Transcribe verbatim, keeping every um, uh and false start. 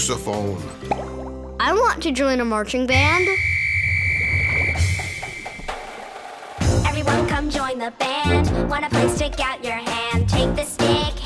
saxophone. I want to join a marching band. Everyone come join the band. Wanna play, stick out your hand. Take the stick,